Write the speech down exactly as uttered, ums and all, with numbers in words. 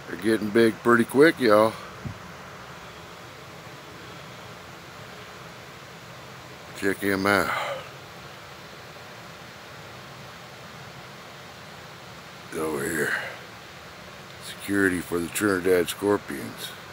They're getting big pretty quick, y'all. Check him out. Over here. Security for the Trinidad Scorpions.